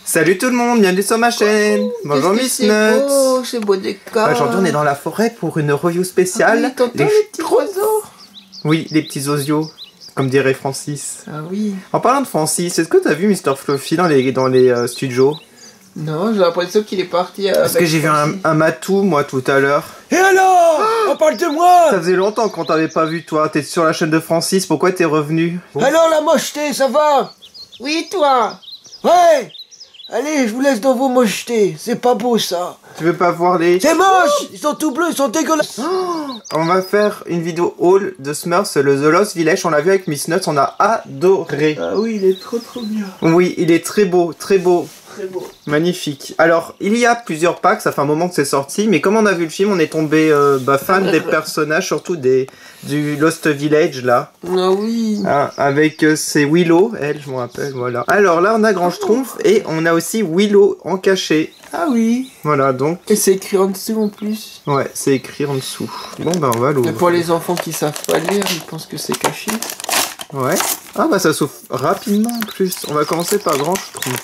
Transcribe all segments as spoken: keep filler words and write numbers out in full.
Salut tout le monde, bienvenue sur ma chaîne. Oh, bonjour Miss Nuts. Oh, c'est beau décor. Aujourd'hui on est dans la forêt pour une review spéciale. Ah oui, t'entends les, les petits oiseaux? Oui, les petits osios, comme dirait Francis. Ah oui. En parlant de Francis, est-ce que t'as vu Mister Fluffy dans les, dans les euh, studios? Non, j'ai l'impression qu'il est parti. Parce que j'ai vu un, un matou moi tout à l'heure. Et alors? On parle de moi? Ça faisait longtemps qu'on t'avait pas vu toi, t'es sur la chaîne de Francis, pourquoi t'es revenu? Bon. Alors la mocheté, ça va? Oui, toi? Ouais. Allez, je vous laisse dans vos mochetés, c'est pas beau ça. Tu veux pas voir les... C'est moche. Ils sont tout bleus, ils sont dégueulasses. Oh, on va faire une vidéo haul de Smurfs, le The Lost Village, on l'a vu avec Miss Nuts, on a adoré. Ah oui, il est trop trop bien. Oui, il est très beau, très beau. Très beau. Magnifique. Alors, il y a plusieurs packs, ça fait un moment que c'est sorti, mais comme on a vu le film, on est tombé euh, bah, fan des personnages, surtout des du Lost Village, là. Ah oui. Hein, avec euh, c'est Willow, elle, je me rappelle, voilà. Alors là, on a Grand Schtroumpf et on a aussi Willow en cachet. Ah oui. Voilà, donc... Et c'est écrit en dessous en plus. Ouais, c'est écrit en dessous. Bon, bah, on va Et l'ouvrir. pour les enfants qui savent pas lire, ils pensent que c'est caché. Ouais. Ah, bah, ça s'ouvre rapidement, en plus. On va commencer par Grand Schtroumpf.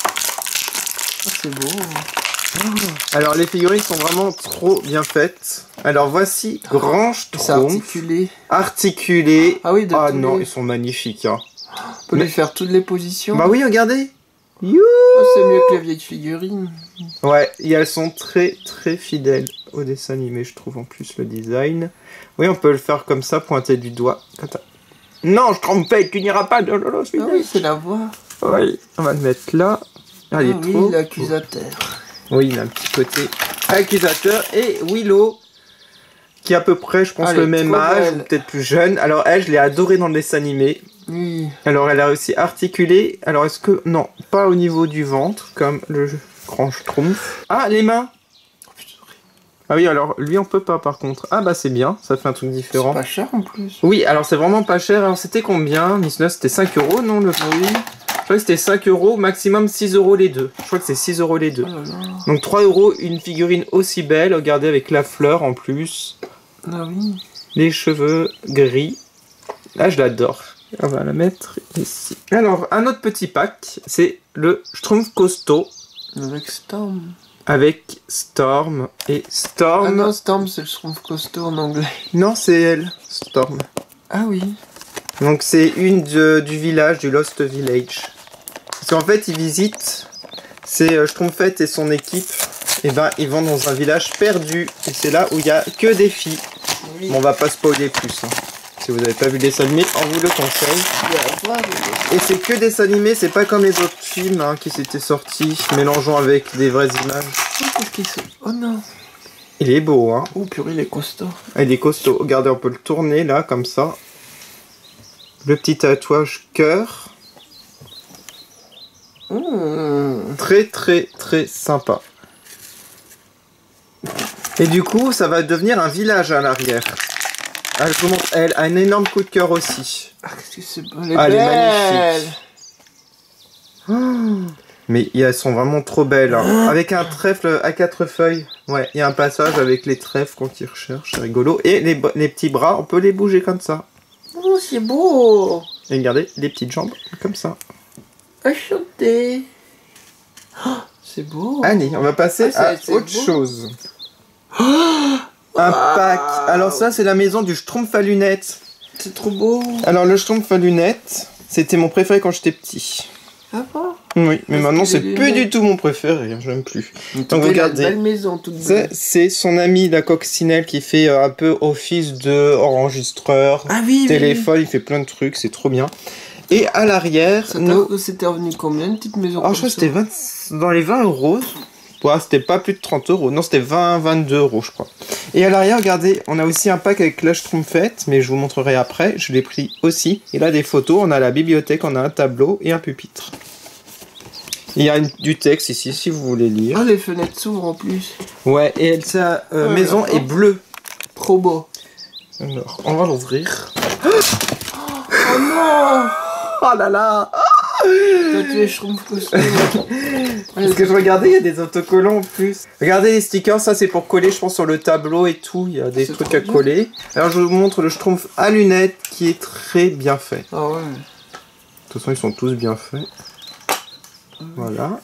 Ah, c'est beau. Alors les figurines sont vraiment trop bien faites. Alors voici Grand C'est Schtroumpf. articulé. Articulé. Ah oui, de Ah tous non, les- ils sont magnifiques. Hein. On peut Mais- lui faire toutes les positions. Bah oui, regardez. You. Ah, c'est mieux que les vieilles figurines. Ouais, et elles sont très très fidèles au dessin animé, je trouve en plus le design. Oui, on peut le faire comme ça, pointer du doigt. Attends. Non, je trompe pas, tu n'iras pas de Lolo Ah oui, c'est la voix. Oui, on va le mettre là. Ah, il est Ah oui, trop. l'accusateur. Oui, il a un petit côté accusateur. Et Willow, qui a à peu près, je pense, Ah, le elle est même trop âge, belle. ou peut-être plus jeune. Alors elle, je l'ai adorée dans le dessin animé. Oui. Alors elle a aussi articulé. Alors est-ce que... Non, pas au niveau du ventre, comme le Grand Schtroumpf. Ah, les mains. Ah oui, alors lui, on peut pas par contre. Ah bah c'est bien, ça fait un truc C'est différent. pas cher en plus. Oui, alors c'est vraiment pas cher. Alors c'était combien? Miss Nuts, c'était cinq euros, non le... Oui. Je crois que c'était cinq euros, maximum six euros les deux. Je crois que c'est six euros les deux. Oh là là. Donc trois euros, une figurine aussi belle, regardez avec la fleur en plus. Ah oui. Les cheveux gris. Là, je l'adore. On va la mettre ici. Alors, un autre petit pack, c'est le Schtroumpf costaud Avec Storm. avec Storm. Et Ah Storm... non, Storm, c'est le Schtroumpf costaud en anglais. non, c'est elle, Storm. Ah oui. Donc c'est une de- du village, du Lost Village. Parce qu'en fait, ils visitent, c'est euh, Schtroumpfette et son équipe, et ben ils vont dans un village perdu. Et c'est là où il y a que des filles. Oui. Bon, on va pas spoiler plus. Hein. Si vous n'avez pas vu le dessin animé, on vous le conseille. Il y a à voir, mais- Et c'est que dessin animé, c'est pas comme les autres films hein, qui s'étaient sortis, mélangeant avec des vraies images. Oh, qu'est-ce qu'il se... Oh non. Il est beau, hein. Oh purée, il est costaud. Il est costaud. Regardez, on peut le tourner là, comme ça. Le petit tatouage cœur. Mmh. Très très très sympa. Et du coup, ça va devenir un village à l'arrière. Elle, je vous montre, elle a un énorme coup de cœur aussi. Ah, qu'est-ce que c'est beau. Elle est Ah, elle est belle. magnifique. Mais elles sont vraiment trop belles. Hein. Avec un trèfle à quatre feuilles. Ouais, il y a un passage avec les trèfles qu'on y recherche, c'est rigolo. Et les, les petits bras, on peut les bouger comme ça. Oh, c'est beau. Et regardez, les petites jambes, comme ça. Enchanté. Oh, c'est beau. Allez, on va passer Ah, à c'est- c'est autre beau. chose. Un pack. Alors ça, c'est la maison du Schtroumpf à lunettes. C'est trop beau. Alors le Schtroumpf à lunettes, c'était mon préféré quand j'étais petit. Ah bon. Oui, mais Parce maintenant qu'il c'est est plus lunettes. du tout mon préféré, hein, je l'aime plus. Donc regardez. Une belle maison toute C'est belle. c'est son ami la coccinelle qui fait euh, un peu office de enregistreur, Ah oui, oui, téléphone, il fait plein de trucs, c'est trop bien. Et à l'arrière, oui. Ça nous... t'a- C'était revenu combien une petite maison Oh, comme je crois que ça c'était vingt... dans les vingt euros. Ouais, c'était pas plus de trente euros. Non, c'était vingt, vingt-deux euros, je crois. Et à l'arrière, regardez, on a aussi un pack avec la Schtroumpfette, mais je vous montrerai après. Je l'ai pris aussi. Et là, des photos. On a la bibliothèque, on a un tableau et un pupitre. Il y a une- du texte ici, si vous voulez lire. Ah, les fenêtres s'ouvrent en plus. Ouais, et elle, sa euh, Ah, maison d'accord. est bleue. Trop beau. Alors, on va l'ouvrir. Oh non. Oh là là! Toi, tu es Schtroumpf costaud. Parce que je regardais, il y a des autocollants en plus. Regardez les stickers, ça c'est pour coller, je pense, sur le tableau et tout. Il y a des C'est trucs trop à bien. coller. Alors je vous montre le Schtroumpf à lunettes qui est très bien fait. Ah ouais. De toute façon, ils sont tous bien faits. Voilà.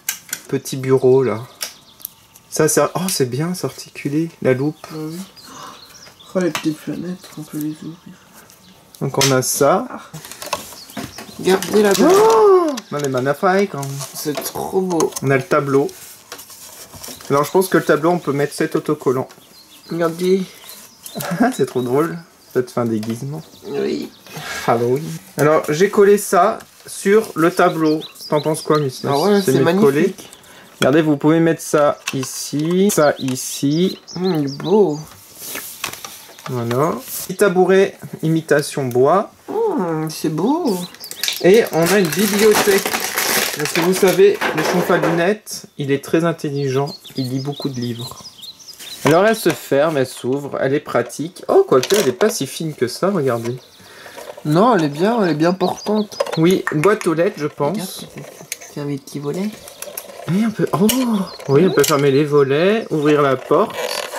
petit bureau là. Ça, c'est... Oh, c'est bien, c'est articulé, la loupe. Ah oui. Oh, les petites fenêtres, on peut les ouvrir. Donc on a ça. Regardez là-bas. Oh, non, les magnifiques. Hein. C'est trop beau. On a le tableau. Alors je pense que le tableau, on peut mettre sept autocollants. Regardez. C'est trop drôle. Ça te fait un déguisement. Oui. Halloween. Alors j'ai collé ça sur le tableau. T'en penses quoi, Miss? Ah ouais, c'est magnifique. Collé. Regardez, vous pouvez mettre ça ici, ça ici. Mmh, il est beau. Voilà. Petit tabouret imitation bois. Mmh, c'est beau. Et on a une bibliothèque. Parce que vous savez, le Schtroumpf à lunettes, il est très intelligent. Il lit beaucoup de livres. Alors elle se ferme, elle s'ouvre, elle est pratique. Oh, quoique, elle est pas si fine que ça, regardez. Non, elle est bien, elle est bien portante. Oui, boîte aux lettres, je pense. Fermer les petits volets. Oui, on peut... Oh, oui, on peut fermer les volets, ouvrir la porte.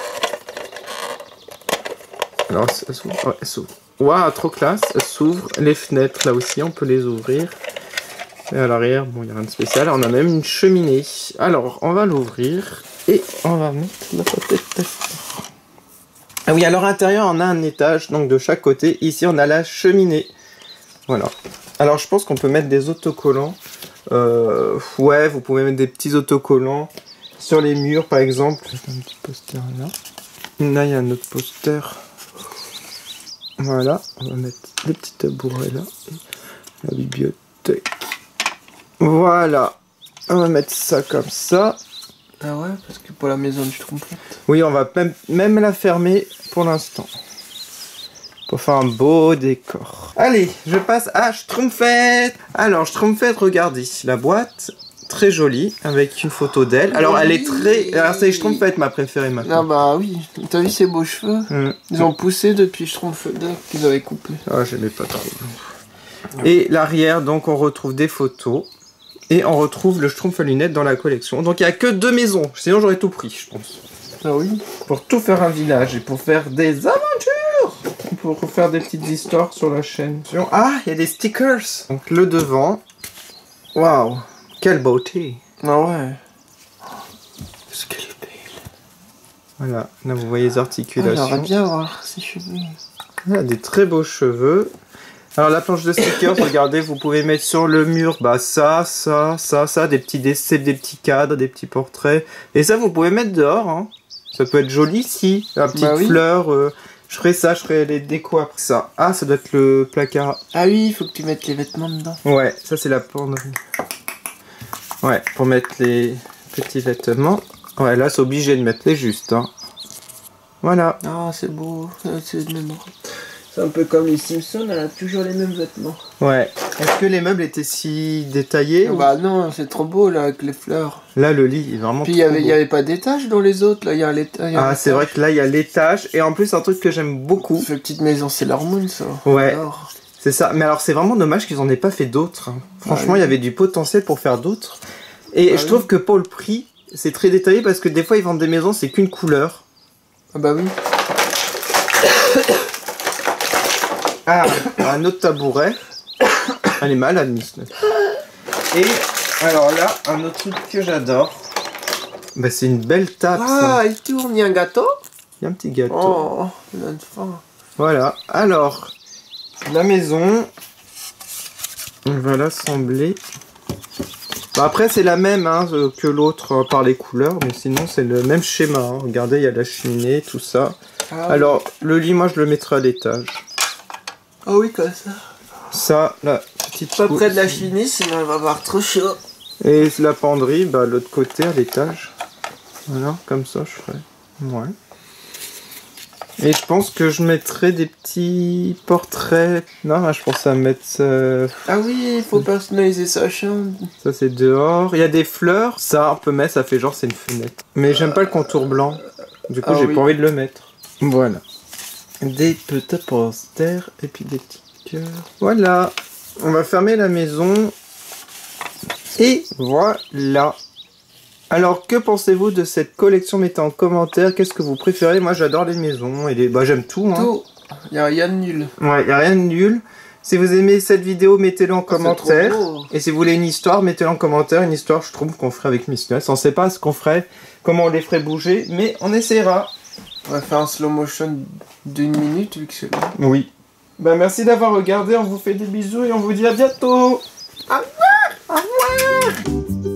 Alors, elle s'ouvre. Oh, elle s'ouvre. Waouh, trop classe. Elle s'ouvre. Les fenêtres, là aussi, on peut les ouvrir. Et à l'arrière, bon, il n'y a rien de spécial. On a même une cheminée. Alors, on va l'ouvrir. Et on va mettre la tête. Ah oui, alors à l'intérieur, on a un étage, donc de chaque côté. Ici, on a la cheminée. Voilà. Alors, je pense qu'on peut mettre des autocollants. Euh, ouais, vous pouvez mettre des petits autocollants sur les murs, par exemple. Un petit poster là. Là, il y a un autre poster. Voilà, on va mettre les petits tabourets là. La bibliothèque. Voilà. On va mettre ça comme ça. Ah ouais, parce que pour la maison du Schtroumpfette. Oui, on va même, même la fermer pour l'instant. Pour faire un beau décor. Allez, je passe à Schtroumpfette. Alors, Schtroumpfette, regardez. La boîte, très jolie, avec une photo d'elle. Alors, elle est très... Alors, c'est Schtroumpfette ma préférée maintenant. Ah bah oui, t'as vu ses beaux cheveux? mmh. Ils ont poussé depuis Schtroumpfette qu'ils avaient coupé. Ah, j'aimais pas trop. Et l'arrière, donc, on retrouve des photos. Et on retrouve le Schtroumpf à lunettes dans la collection. Donc, il n'y a que deux maisons. Sinon, j'aurais tout pris, je pense. Ah oui. Pour tout faire un village et pour faire des aventures. Pour faire des petites histoires sur la chaîne. Ah, il y a des stickers. Donc le devant. Waouh, quelle beauté. Ah ouais. Ce qu'elle est belle. Voilà, là vous voyez les articulations. Ah, j'aimerais bien voir ses cheveux. Elle a des très beaux cheveux. Alors la planche de stickers, regardez, vous pouvez mettre sur le mur, bah ça, ça, ça, ça, des petits dessins, des petits cadres, des petits portraits. Et ça, vous pouvez mettre dehors, hein. Ça peut être joli si, la petite bah oui. fleur. Euh, je ferai ça, je ferai les décos après ça. Ah, ça doit être le placard. Ah oui, il faut que tu mettes les vêtements dedans. Ouais, ça c'est la penderie. Ouais, pour mettre les petits vêtements. Ouais, là c'est obligé de mettre les justes, hein. Voilà. Ah, c'est beau, c'est le même. C'est un peu comme les Simpsons, elle a toujours les mêmes vêtements. Ouais. Est-ce que les meubles étaient si détaillés? Ah bah non, c'est trop beau là avec les fleurs. Là le lit est vraiment Puis trop il beau. n'y avait pas d'étage dans les autres, là il y a l'étage. Ah c'est vrai que là il y a l'étage et en plus un truc que j'aime beaucoup. Cette petite maison c'est l'hormone ça. Ouais. C'est ça, mais alors c'est vraiment dommage qu'ils en aient pas fait d'autres. Hein. Franchement il ah, oui. y avait du potentiel pour faire d'autres. Et ah, je oui. trouve que pour le prix, c'est très détaillé parce que des fois ils vendent des maisons c'est qu'une couleur. Ah bah oui. Ah, un autre tabouret. Elle est malade, Miss. Et alors là, un autre truc que j'adore. Bah, c'est une belle table. Ah, ça. Il tourne, il y a un gâteau. Il y a un petit gâteau. Oh, il a une faim. Voilà. Alors, la maison, on va l'assembler. Bah, après, c'est la même hein, que l'autre hein, par les couleurs, mais sinon, c'est le même schéma. Hein. Regardez, il y a la cheminée, tout ça. Ah, alors, oui. le lit, moi, je le mettrai à l'étage. Ah oui, comme ça. Ça, la petite pas près de la cheminée, sinon elle va avoir trop chaud. Et la penderie, bah, l'autre côté, à l'étage. Voilà, comme ça, je ferai. Ouais. Et je pense que je mettrai des petits portraits. Non, je pense à mettre... Euh... Ah oui, il faut personnaliser sa chambre. Ça, c'est dehors. Il y a des fleurs. Ça, on peut mettre, ça fait genre, c'est une fenêtre. Mais j'aime pas le contour blanc. Du coup, ah, j'ai oui. pas envie de le mettre. Voilà. Des petits posters et puis des petits cœurs. Voilà. On va fermer la maison. Et voilà. Alors, que pensez-vous de cette collection? Mettez en commentaire. Qu'est-ce que vous préférez? Moi, j'adore les maisons. Et les... bah, j'aime tout. Hein. Tout. Il n'y a rien de nul. Ouais, il n'y a rien de nul. Si vous aimez cette vidéo, mettez-le en commentaire. beau. Et si vous voulez une histoire, mettez-le en commentaire. Une histoire, je trouve, qu'on ferait avec Miss Nuts. On sait pas ce qu'on ferait, comment on les ferait bouger, mais on essaiera. On va faire un slow motion d'une minute vu que c'est long. Oui. Bah, merci d'avoir regardé. On vous fait des bisous et on vous dit à bientôt. Au revoir. Au revoir.